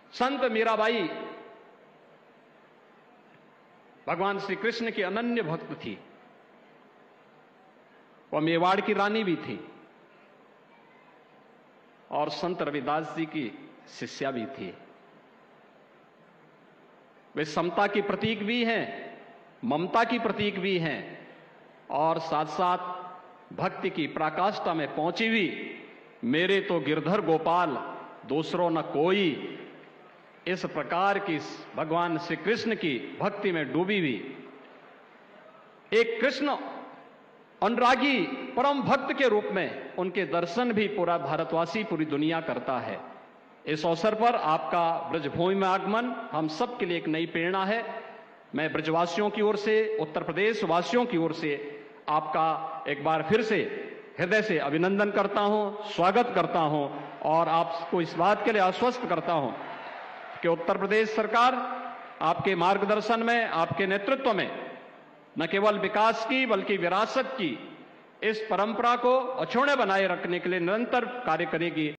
संत मीराबाई भगवान श्री कृष्ण की अनन्य भक्त थी। वह मेवाड़ की रानी भी थी और संत रविदास जी की शिष्या भी थी। वे समता की प्रतीक भी हैं, ममता की प्रतीक भी हैं और साथ साथ भक्ति की पराकाष्ठा में पहुंची हुई मेरे तो गिरधर गोपाल दूसरों न कोई, इस प्रकार की भगवान श्री कृष्ण की भक्ति में डूबी हुई एक कृष्ण अनुरागी परम भक्त के रूप में उनके दर्शन भी पूरा भारतवासी, पूरी दुनिया करता है। इस अवसर पर आपका ब्रजभूमि में आगमन हम सब के लिए एक नई प्रेरणा है। मैं ब्रजवासियों की ओर से, उत्तर प्रदेश वासियों की ओर से आपका एक बार फिर से हृदय से अभिनंदन करता हूं, स्वागत करता हूं और आपको इस बात के लिए आश्वस्त करता हूं कि उत्तर प्रदेश सरकार आपके मार्गदर्शन में, आपके नेतृत्व में न केवल विकास की बल्कि विरासत की इस परंपरा को अछूते बनाए रखने के लिए निरंतर कार्य करेगी।